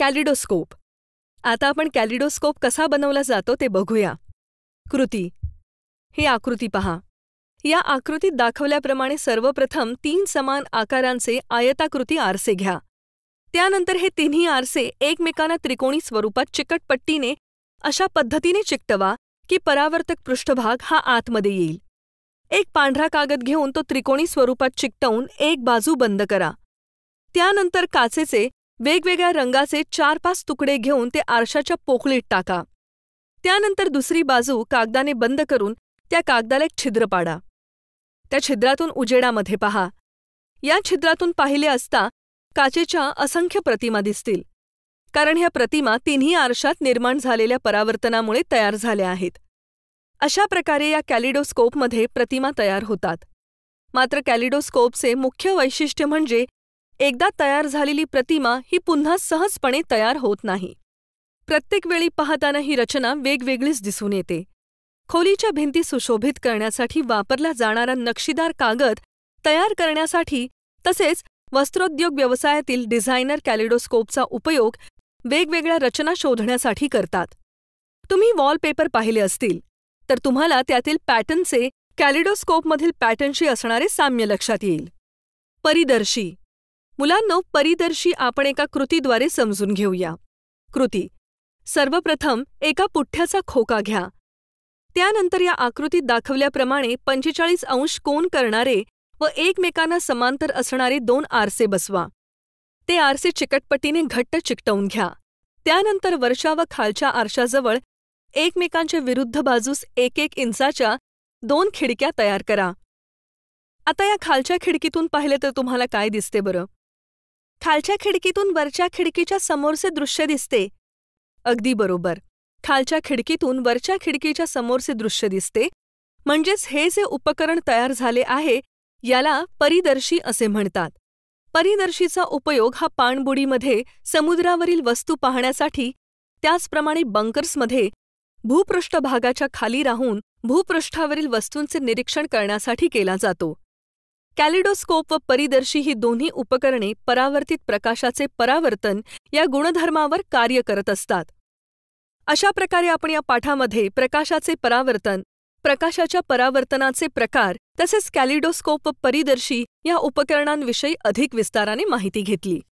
Kaleidoscope. आता आपण kaleidoscope कसा बनवला जातो ते बघूया. कृती. ही आकृती पहा. या आकृतीत दाखवल्याप्रमाणे सर्वप्रथम 3 समान आकारांचे आयताकृती आरसे घ्या. त्यानंतर हे तिन्ही आरसे एकमेकांना त्रिकोणी स्वरूपात चिकट पट्टीने अशा पद्धतीने चिकटवा की परावर्तक पृष्ठभाग हा आतमध्ये येईल. एक पांढरा कागद घेऊन तो त्रिकोणी स्वरूपात चिकटवून एक बाजू बंद करा. त्यानंतर काचेचे वेगवेगळ्या रंगाचे 4-5 तुकडे घेऊन ते आरशाच्या पोकळीत टाका. त्यानंतर दुसरी बाजू कागदाने बंद करून त्या कागदाला एक छिद्र पाडा. त्या छिद्रातून उजेडामध्ये पहा. या छिद्रातून पाहिले असता काचेच्या असंख्य प्रतिमा दिसतील, कारण ह्या प्रतिमा तिन्ही आरशात निर्माण झालेल्या परावर्तनामुळे तयार झाल्या आहेत. अशा प्रकारे या कॅलिडोस्कोपमध्ये प्रतिमा तयार होतात. मात्र कॅलिडोस्कोपचे मुख्य वैशिष्ट्य म्हणजे एकदा तयार झालेली प्रतिमा ही पुन्हा सहजपणे तयार होत नाही. प्रत्येक वेळी पाहताना ही रचना वेगवेगळीच दिसून येते. खोलीच्या भिंती सुशोभित करण्यासाठी वापरला जाणारा नक्षीदार कागद तयार करण्यासाठी तसेच वस्त्रोद्योग व्यवसायातील डिझायनर कॅलिडोस्कोपचा उपयोग वेगवेगळ्या रचना शोधण्यासाठी करतात. तुम्ही वॉलपेपर पाहिले असतील तर तुम्हाला त्यातील पॅटर्नचे कॅलिडोस्कोपमधील पॅटर्नशी असणारे साम्य लक्षात येईल. परिदर्शी. मुलांनो, परिदर्शी आपण एका कृतीद्वारे समजून घेऊया. कृती. सर्वप्रथम एका पुठ्ठ्याचा खोका घ्या. त्यानंतर या आकृतीत दाखवल्याप्रमाणे 45 अंश कोन करणारे व एकमेकांना समांतर असणारे 2 आरसे बसवा. ते आरसे चिकटपट्टीने घट्ट चिकटवून घ्या. त्यानंतर वरच्या व खालच्या आरशाजवळ एकमेकांच्या विरुद्ध बाजूस 1-1 इंचाच्या 2 खिडक्या तयार करा. आता या खालच्या खिडकीतून पाहिले तर तुम्हाला काय दिसते बरं? खालच्या खिडकीतून वरच्या खिडकीच्या समोरचे दृश्य दिसते. अगदी बरोबर. खालच्या खिडकीतून वरच्या खिडकीच्या समोरचे दृश्य दिसते. म्हणजेच हे जे उपकरण तयार झाले आहे याला परिदर्शी असे म्हणतात. परिदर्शीचा उपयोग हा पाणबुडीमध्ये समुद्रावरील वस्तू पाहण्यासाठी, त्याचप्रमाणे बंकर्समध्ये भूपृष्ठभागाच्या खाली राहून भूपृष्ठावरील वस्तूंचे निरीक्षण करण्यासाठी केला जातो. कॅलिडोस्कोप व परिदर्शी ही दोन्ही उपकरणे परावर्तित प्रकाशाचे परावर्तन या गुणधर्मावर कार्य करत असतात. अशा प्रकारे आपण या पाठामध्ये प्रकाशाचे परावर्तन, प्रकाशाच्या परावर्तनाचे प्रकार तसेच कॅलिडोस्कोप व परिदर्शी या उपकरणांविषयी अधिक विस्ताराने माहिती घेतली.